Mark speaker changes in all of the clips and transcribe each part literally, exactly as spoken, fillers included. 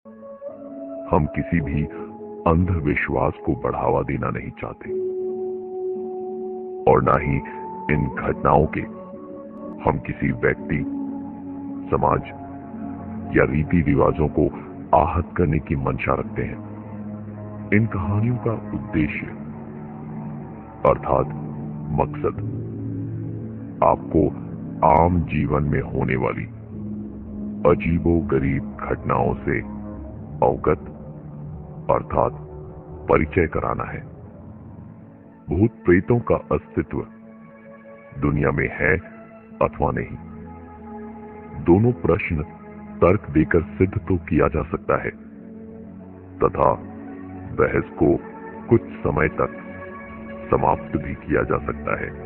Speaker 1: हम किसी भी अंधविश्वास को बढ़ावा देना नहीं चाहते और ना ही इन घटनाओं के हम किसी व्यक्ति, समाज या रीति रिवाजों को आहत करने की मंशा रखते हैं। इन कहानियों का उद्देश्य अर्थात मकसद आपको आम जीवन में होने वाली अजीबोगरीब घटनाओं से अवगत अर्थात परिचय कराना है। भूत प्रेतों का अस्तित्व दुनिया में है अथवा नहीं, दोनों प्रश्न तर्क देकर सिद्ध तो किया जा सकता है तथा बहस को कुछ समय तक समाप्त भी किया जा सकता है,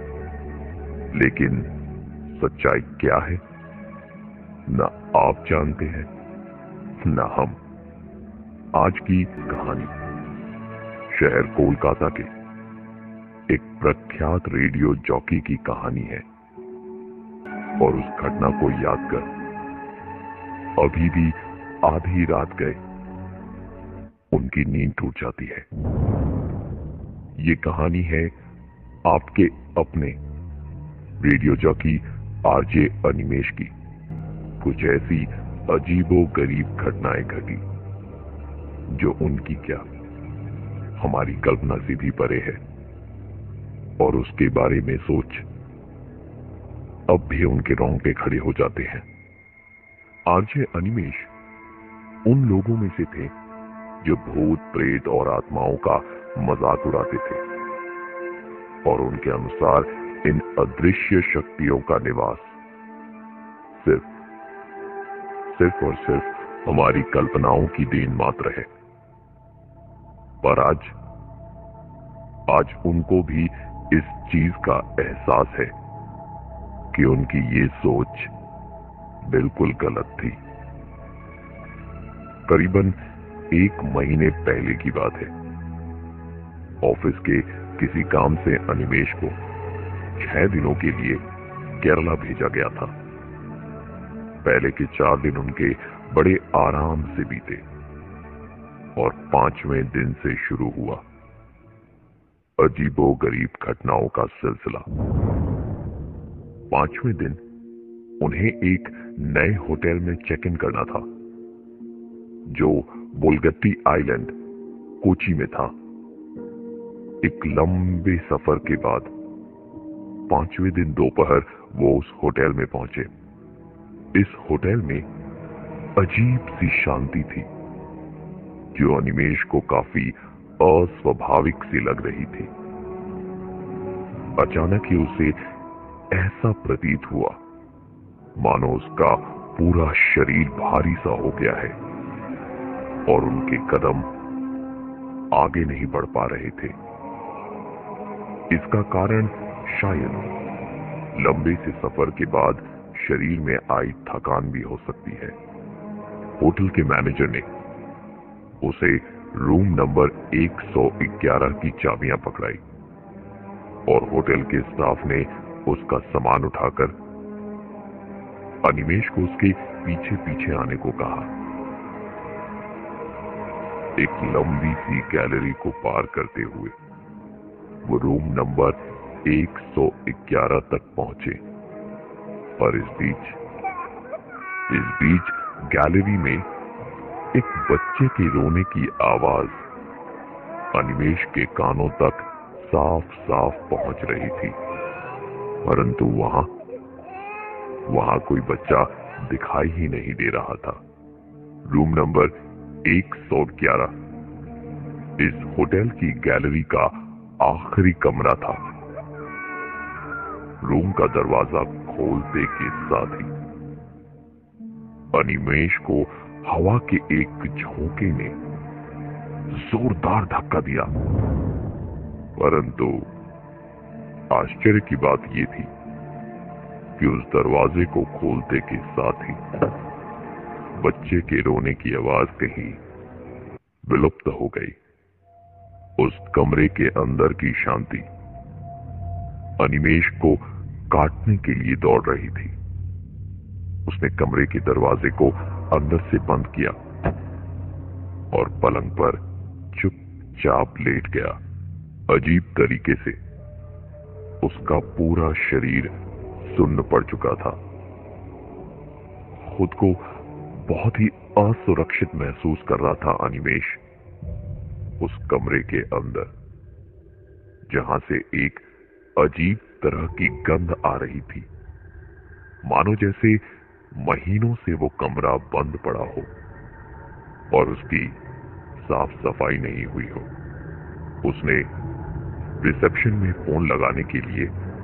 Speaker 1: लेकिन सच्चाई क्या है न आप जानते हैं न हम। आज की कहानी शहर कोलकाता के एक प्रख्यात रेडियो जॉकी की कहानी है और उस घटना को याद कर अभी भी आधी रात गए उनकी नींद टूट जाती है। ये कहानी है आपके अपने रेडियो जॉकी आरजे अनिमेश की। कुछ ऐसी अजीबो गरीब घटनाएं घटी जो उनकी क्या हमारी कल्पना से भी परे है और उसके बारे में सोच अब भी उनके रोंगटे खड़े हो जाते हैं। आरजे अनिमेश उन लोगों में से थे जो भूत प्रेत और आत्माओं का मजाक उड़ाते थे और उनके अनुसार इन अदृश्य शक्तियों का निवास सिर्फ सिर्फ और सिर्फ हमारी कल्पनाओं की देन मात्र है। पर आज आज उनको भी इस चीज का एहसास है कि उनकी ये सोच बिल्कुल गलत थी। करीबन एक महीने पहले की बात है। ऑफिस के किसी काम से अनिमेश को छह दिनों के लिए केरला भेजा गया था। पहले के चार दिन उनके बड़े आराम से बीते और पांचवें दिन से शुरू हुआ अजीबो गरीब घटनाओं का सिलसिला। पांचवें दिन उन्हें एक नए होटल में चेक इन करना था जो बोलगट्टी आइलैंड कोची में था। एक लंबे सफर के बाद पांचवें दिन दोपहर वो उस होटल में पहुंचे। इस होटल में अजीब सी शांति थी जो अनिमेश को काफी अस्वाभाविक सी लग रही थी। अचानक ही उसे ऐसा प्रतीत हुआ मानो उसका पूरा शरीर भारी सा हो गया है और उनके कदम आगे नहीं बढ़ पा रहे थे। इसका कारण शायद लंबे से सफर के बाद शरीर में आई थकान भी हो सकती है। होटल के मैनेजर ने उसे रूम नंबर एक सौ ग्यारह की चाबियां पकड़ाई और होटल के स्टाफ ने उसका सामान उठाकर अनिमेश को उसके पीछे पीछे आने को कहा। एक लंबी सी गैलरी को पार करते हुए वो रूम नंबर एक सौ ग्यारह तक पहुंचे और इस बीच इस बीच गैलरी में एक बच्चे के रोने की आवाज अनिमेश के कानों तक साफ साफ पहुंच रही थी, परंतु वहां वहां कोई बच्चा दिखाई ही नहीं दे रहा था। रूम नंबर एक सौ ग्यारह इस होटल की गैलरी का आखिरी कमरा था। रूम का दरवाजा खोलते के साथ ही अनिमेश को हवा के एक झोंके ने जोरदार धक्का दिया, परंतु आश्चर्य की बात यह थी कि उस दरवाजे को खोलते के साथ ही बच्चे के रोने की आवाज कहीं विलुप्त हो गई। उस कमरे के अंदर की शांति अनिमेश को काटने के लिए दौड़ रही थी। उसने कमरे के दरवाजे को अंदर से बंद किया और पलंग पर चुपचाप लेट गया। अजीब तरीके से उसका पूरा शरीर सुन्न पड़ चुका था। खुद को बहुत ही असुरक्षित महसूस कर रहा था अनिमेष उस कमरे के अंदर, जहां से एक अजीब तरह की गंध आ रही थी, मानो जैसे महीनों से वो कमरा बंद पड़ा हो और उसकी साफ सफाई नहीं हुई हो। उसने रिसेप्शन में फोन लगाने के लिए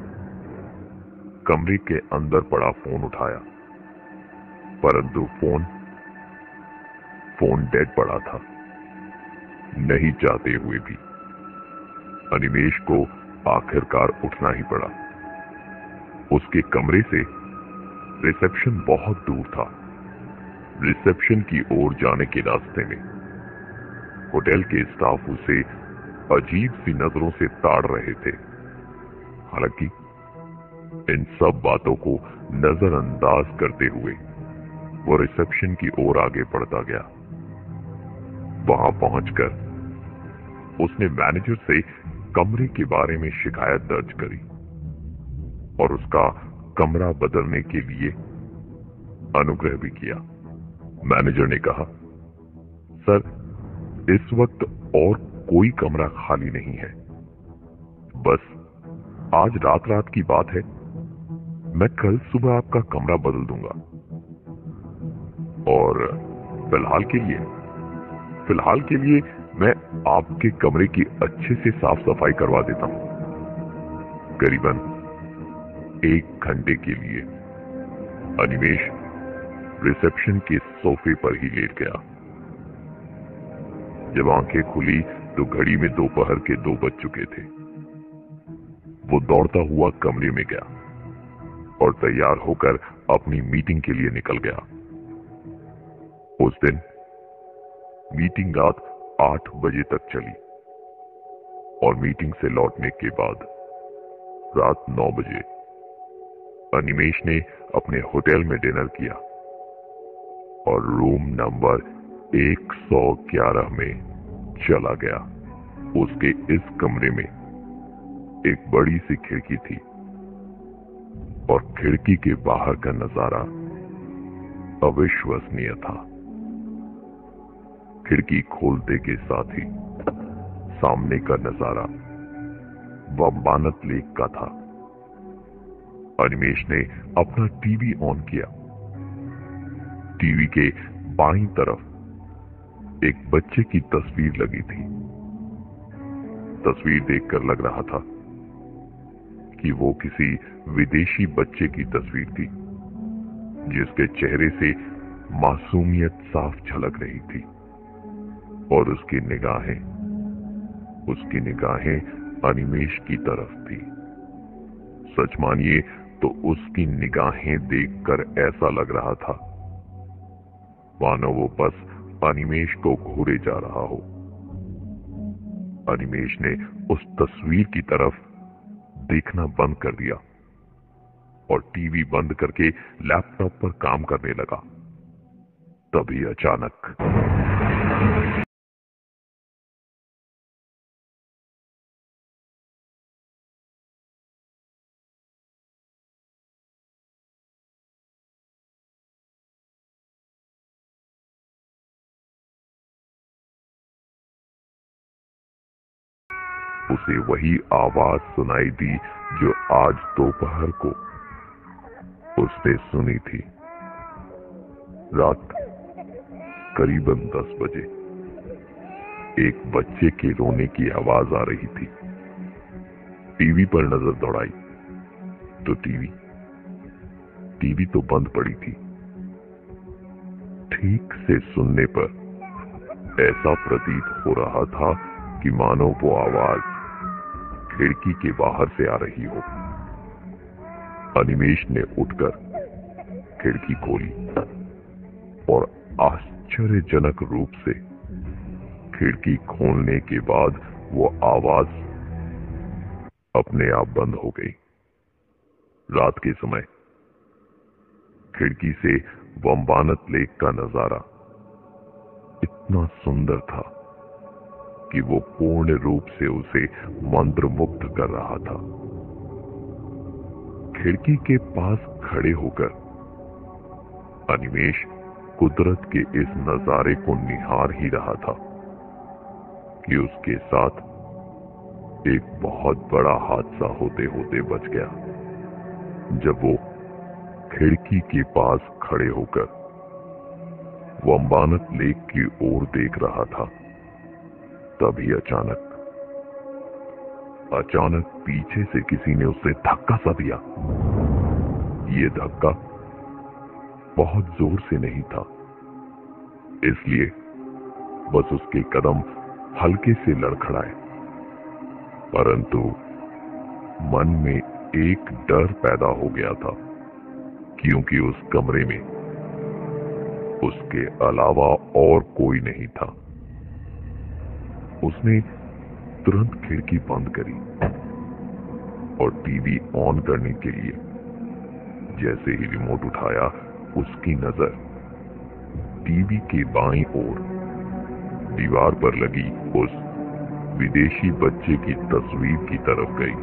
Speaker 1: कमरे के अंदर पड़ा फोन उठाया, परंतु फोन फोन डेड पड़ा था। नहीं चाहते हुए भी अनिमेष को आखिरकार उठना ही पड़ा। उसके कमरे से रिसेप्शन बहुत दूर था। रिसेप्शन की ओर जाने के रास्ते में होटल के स्टाफ उसे अजीब सी नजरों से ताड़ रहे थे। हालांकि इन सब बातों को नजरअंदाज करते हुए वो रिसेप्शन की ओर आगे बढ़ता गया। वहां पहुंचकर उसने मैनेजर से कमरे के बारे में शिकायत दर्ज करी और उसका कमरा बदलने के लिए अनुग्रह भी किया। मैनेजर ने कहा, सर, इस वक्त और कोई कमरा खाली नहीं है, बस आज रात रात की बात है। मैं कल सुबह आपका कमरा बदल दूंगा और फिलहाल के लिए फिलहाल के लिए मैं आपके कमरे की अच्छे से साफ सफाई करवा देता हूं। करीबन एक घंटे के लिए अनिमेष रिसेप्शन के सोफे पर ही लेट गया। जब आंखें खुली तो घड़ी में दोपहर के दो बज चुके थे। वो दौड़ता हुआ कमरे में गया और तैयार होकर अपनी मीटिंग के लिए निकल गया। उस दिन मीटिंग रात आठ बजे तक चली और मीटिंग से लौटने के बाद रात नौ बजे अनिमेष ने अपने होटल में डिनर किया और रूम नंबर एक सौ ग्यारह में चला गया। उसके इस कमरे में एक बड़ी सी खिड़की थी और खिड़की के बाहर का नजारा अविश्वसनीय था। खिड़की खोलते के साथ ही सामने का नजारा वंबानत लेक का था। अनिमेष ने अपना टीवी ऑन किया। टीवी के बाईं तरफ एक बच्चे की तस्वीर लगी थी। तस्वीर देखकर लग रहा था कि वो किसी विदेशी बच्चे की तस्वीर थी, जिसके चेहरे से मासूमियत साफ झलक रही थी और उसकी निगाहें उसकी निगाहें अनिमेष की तरफ थी। सच मानिए तो उसकी निगाहें देखकर ऐसा लग रहा था मानो वो बस अनिमेष को घूरे जा रहा हो। अनिमेष ने उस तस्वीर की तरफ देखना बंद कर दिया और टीवी बंद करके लैपटॉप पर काम करने लगा। तभी अचानक उसे वही आवाज सुनाई दी जो आज दोपहर को उसने सुनी थी। रात करीबन दस बजे एक बच्चे के रोने की आवाज आ रही थी। टीवी पर नजर दौड़ाई तो टीवी टीवी तो बंद पड़ी थी। ठीक से सुनने पर ऐसा प्रतीत हो रहा था कि मानो वो आवाज खिड़की के बाहर से आ रही हो। अनिमेष ने उठकर खिड़की खोली और आश्चर्यजनक रूप से खिड़की खोलने के बाद वो आवाज अपने आप बंद हो गई। रात के समय खिड़की से वंबानत लेक का नजारा इतना सुंदर था कि वो पूर्ण रूप से उसे मंत्रमुग्ध कर रहा था। खिड़की के पास खड़े होकर अनिमेष कुदरत के इस नजारे को निहार ही रहा था कि उसके साथ एक बहुत बड़ा हादसा होते होते बच गया। जब वो खिड़की के पास खड़े होकर वंबानक लेक की ओर देख रहा था, तभी अचानक अचानक पीछे से किसी ने उसे धक्का सा दिया। ये धक्का बहुत जोर से नहीं था, इसलिए बस उसके कदम हल्के से लड़खड़ाए, परंतु मन में एक डर पैदा हो गया था, क्योंकि उस कमरे में उसके अलावा और कोई नहीं था। उसने तुरंत खिड़की बंद करी और टीवी ऑन करने के लिए जैसे ही रिमोट उठाया, उसकी नजर टीवी के बाईं ओर दीवार पर लगी उस विदेशी बच्चे की तस्वीर की तरफ गई।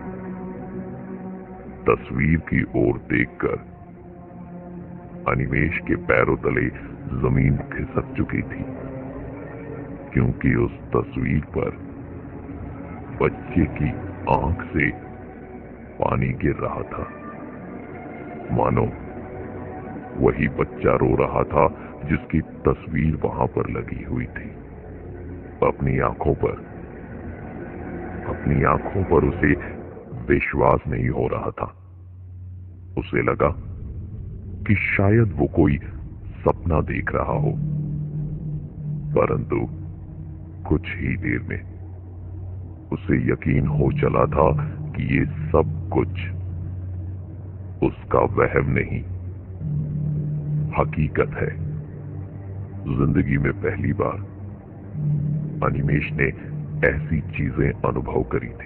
Speaker 1: तस्वीर की ओर देखकर अनिमेष के पैरों तले जमीन खिसक चुकी थी, क्योंकि उस तस्वीर पर बच्चे की आंख से पानी गिर रहा था, मानो वही बच्चा रो रहा था जिसकी तस्वीर वहां पर लगी हुई थी। अपनी आंखों पर अपनी आंखों पर उसे विश्वास नहीं हो रहा था। उसे लगा कि शायद वो कोई सपना देख रहा हो, परंतु कुछ ही देर में उसे यकीन हो चला था कि ये सब कुछ उसका वहम नहीं, हकीकत है। जिंदगी में पहली बार अनिमेष ने ऐसी चीजें अनुभव करी थी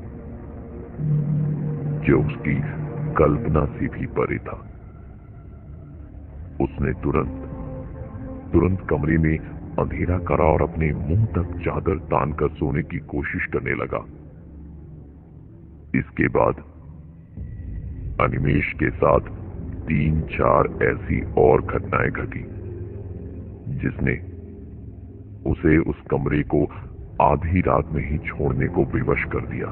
Speaker 1: जो उसकी कल्पना से भी परे था। उसने तुरंत तुरंत कमरे में अंधेरा करा और अपने मुंह तक चादर तानकर सोने की कोशिश करने लगा। इसके बाद अनिमेष के साथ तीन चार ऐसी और घटनाएं घटी जिसने उसे उस कमरे को आधी रात में ही छोड़ने को विवश कर दिया।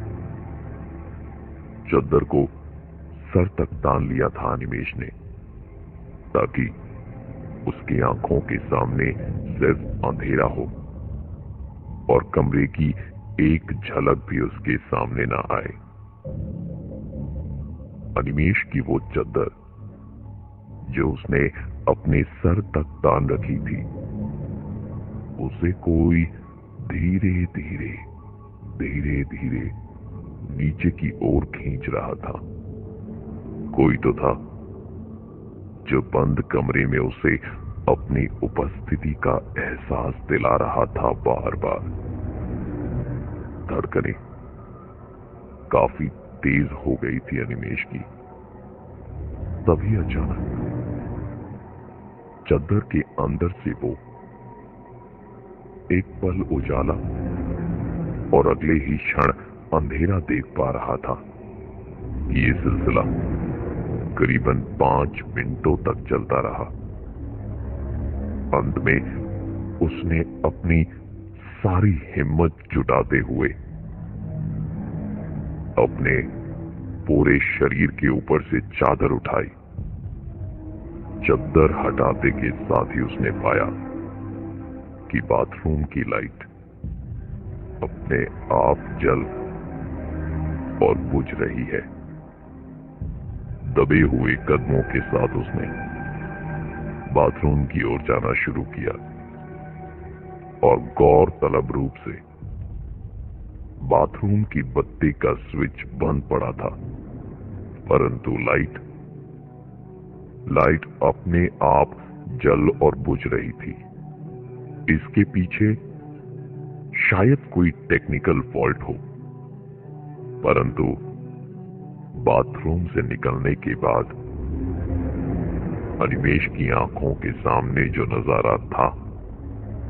Speaker 1: चद्दर को सर तक तान लिया था अनिमेष ने, ताकि उसकी आंखों के सामने सिर्फ अंधेरा हो और कमरे की एक झलक भी उसके सामने ना आए। अनिमेष की वो चद्दर जो उसने अपने सर तक तान रखी थी, उसे कोई धीरे धीरे धीरे धीरे नीचे की ओर खींच रहा था। कोई तो था जो बंद कमरे में उसे अपनी उपस्थिति का एहसास दिला रहा था बार बार। धड़कनें काफी तेज हो गई थी अनिमेष की। तभी अचानक चद्दर के अंदर से वो एक पल उजाला और अगले ही क्षण अंधेरा देख पा रहा था। ये सिलसिला करीबन पांच मिनटों तक चलता रहा। अंत में उसने अपनी सारी हिम्मत जुटाते हुए अपने पूरे शरीर के ऊपर से चादर उठाई। चद्दर हटाते के साथ ही उसने पाया कि बाथरूम की लाइट अपने आप जल और बुझ रही है। दबे हुए कदमों के साथ उसने बाथरूम की ओर जाना शुरू किया और गौरतलब रूप से बाथरूम की बत्ती का स्विच बंद पड़ा था, परंतु लाइट लाइट अपने आप जल और बुझ रही थी। इसके पीछे शायद कोई टेक्निकल फॉल्ट हो, परंतु बाथरूम से निकलने के बाद अनिमेष की आंखों के सामने जो नजारा था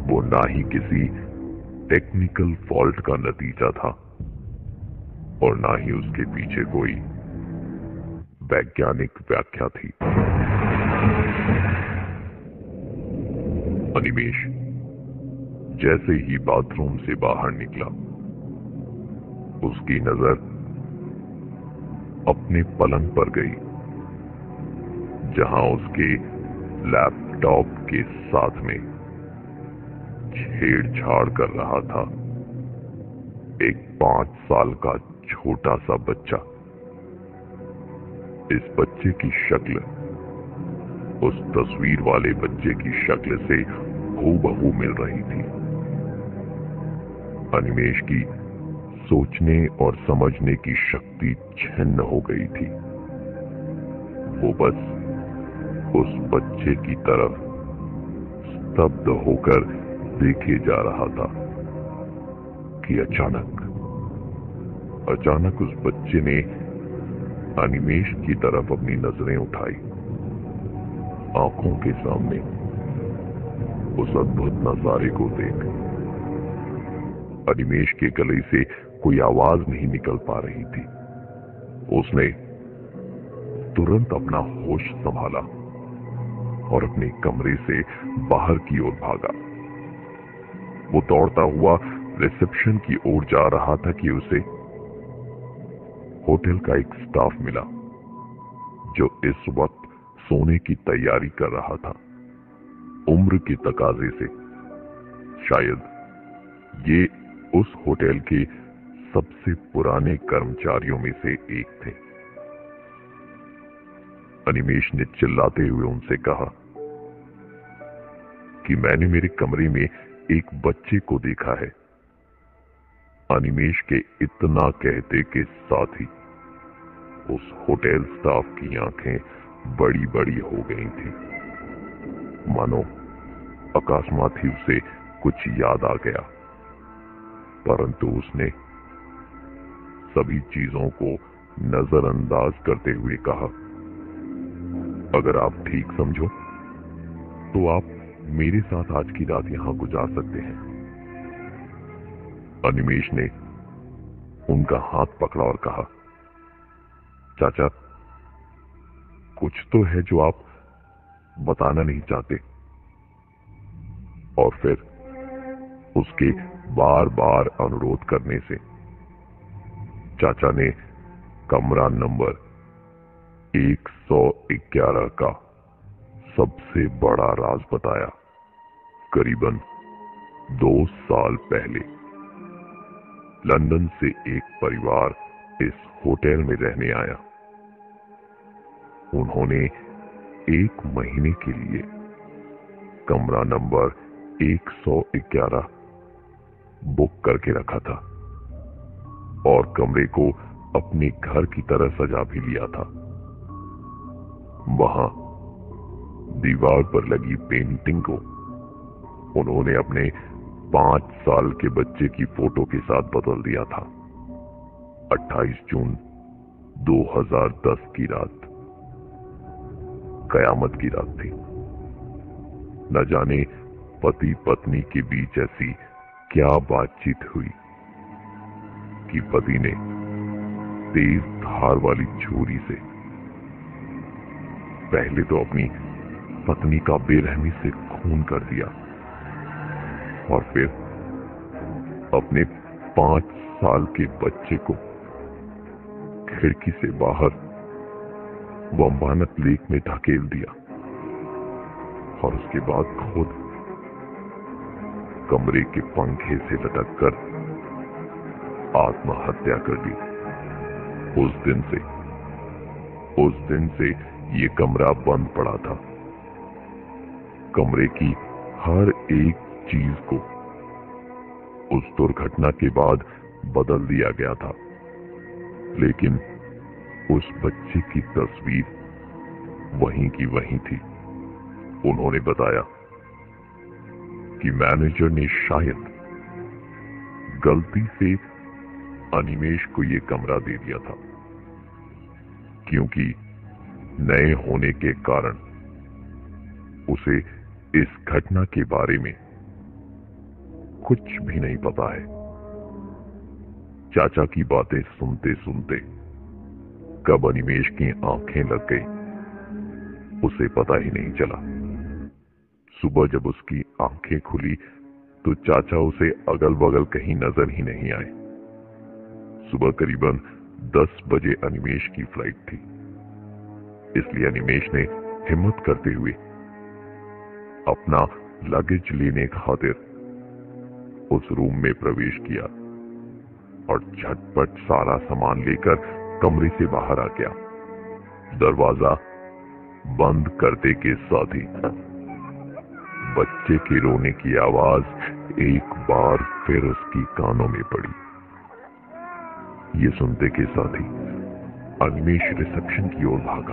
Speaker 1: वो ना ही किसी टेक्निकल फॉल्ट का नतीजा था और ना ही उसके पीछे कोई वैज्ञानिक व्याख्या थी। अनिमेष जैसे ही बाथरूम से बाहर निकला, उसकी नजर अपने पलंग पर गई, जहां उसके लैपटॉप के साथ में छेड़छाड़ कर रहा था एक पांच साल का छोटा सा बच्चा। इस बच्चे की शक्ल उस तस्वीर वाले बच्चे की शक्ल से हूबहू मिल रही थी। अनिमेष की सोचने और समझने की शक्ति छिन्न हो गई थी। वो बस उस बच्चे की तरफ स्तब्ध होकर देखे जा रहा था कि अचानक अचानक उस बच्चे ने अनिमेष की तरफ अपनी नजरें उठाई। आंखों के सामने उस अद्भुत नजारे को देख अनिमेष के गले से कोई आवाज नहीं निकल पा रही थी। उसने तुरंत अपना होश संभाला और अपने कमरे से बाहर की ओर भागा। वो दौड़ता हुआ रिसेप्शन की ओर जा रहा था कि उसे होटल का एक स्टाफ मिला जो इस वक्त सोने की तैयारी कर रहा था। उम्र के तकाजे से शायद ये उस होटल के सबसे पुराने कर्मचारियों में से एक थे। अनिमेष ने चिल्लाते हुए उनसे कहा कि मैंने मेरे कमरे में एक बच्चे को देखा है। अनिमेष के इतना कहते के साथ ही उस होटल स्टाफ की आंखें बड़ी बड़ी हो गई थी, मानो अकस्मात ही उसे कुछ याद आ गया। परंतु उसने सभी चीजों को नजरअंदाज करते हुए कहा, अगर आप ठीक समझो तो आप मेरे साथ आज की रात यहां गुजार सकते हैं। अनिमेष ने उनका हाथ पकड़ा और कहा, चाचा, कुछ तो है जो आप बताना नहीं चाहते। और फिर उसके बार बार अनुरोध करने से चाचा ने कमरा नंबर एक सौ ग्यारह का सबसे बड़ा राज बताया। करीबन दो साल पहले लंदन से एक परिवार इस होटल में रहने आया। उन्होंने एक महीने के लिए कमरा नंबर एक सौ ग्यारह बुक करके रखा था और कमरे को अपने घर की तरह सजा भी लिया था। वहां दीवार पर लगी पेंटिंग को उन्होंने अपने पांच साल के बच्चे की फोटो के साथ बदल दिया था। अट्ठाईस जून दो हज़ार दस की रात कयामत की रात थी। न जाने पति पत्नी के बीच ऐसी क्या बातचीत हुई कि पति ने तेज धार वाली छुरी से पहले तो अपनी पत्नी का बेरहमी से खून कर दिया और फिर अपने पांच साल के बच्चे को खिड़की से बाहर वंबानत लेक में धकेल दिया और उसके बाद खुद कमरे के पंखे से लटक कर आत्महत्या कर दी। उस दिन से उस दिन से ये कमरा बंद पड़ा था। कमरे की हर एक चीज को उस दुर्घटना के बाद बदल दिया गया था, लेकिन उस बच्चे की तस्वीर वहीं की वहीं थी। उन्होंने बताया कि मैनेजर ने शायद गलती से अनिमेष को यह कमरा दे दिया था, क्योंकि नए होने के कारण उसे इस घटना के बारे में कुछ भी नहीं पता है। चाचा की बातें सुनते सुनते कब अनिमेष की आंखें लग गई उसे पता ही नहीं चला। सुबह जब उसकी आंखें खुली तो चाचा उसे अगल बगल कहीं नजर ही नहीं आए। सुबह करीबन दस बजे अनिमेष की फ्लाइट थी, इसलिए अनिमेष ने हिम्मत करते हुए अपना लगेज लेने खातिर उस रूम में प्रवेश किया और झटपट सारा सामान लेकर कमरे से बाहर आ गया। दरवाजा बंद करते के साथ ही बच्चे के रोने की आवाज एक बार फिर उसकी कानों में पड़ी। ये सुनते के साथ ही अनिमेष रिसेप्शन की ओर भागा।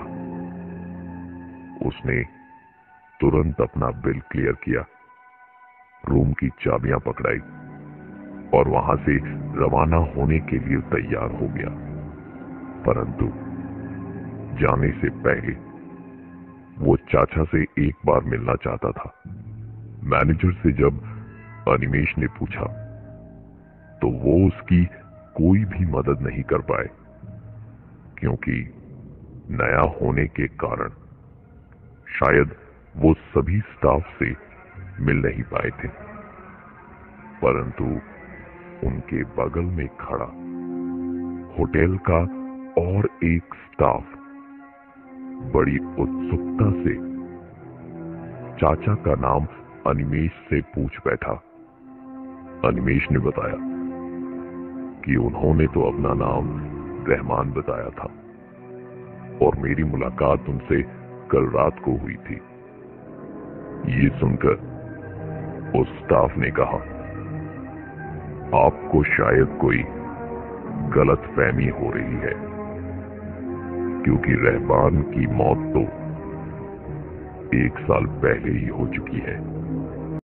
Speaker 1: उसने तुरंत अपना बिल क्लियर किया, रूम की चाबियां पकड़ाई और वहां से रवाना होने के लिए तैयार हो गया। परंतु जाने से पहले वो चाचा से एक बार मिलना चाहता था। मैनेजर से जब अनिमेष ने पूछा तो वो उसकी कोई भी मदद नहीं कर पाए, क्योंकि नया होने के कारण शायद वो सभी स्टाफ से मिल नहीं पाए थे। परंतु उनके बगल में खड़ा होटल का और एक स्टाफ बड़ी उत्सुकता से चाचा का नाम अनिमेष से पूछ बैठा। अनिमेष ने बताया कि उन्होंने तो अपना नाम रहमान बताया था और मेरी मुलाकात उनसे कल रात को हुई थी। ये सुनकर उस स्टाफ ने कहा, आपको शायद कोई गलतफहमी हो रही है, क्योंकि रहमान की मौत तो एक साल पहले ही हो चुकी है।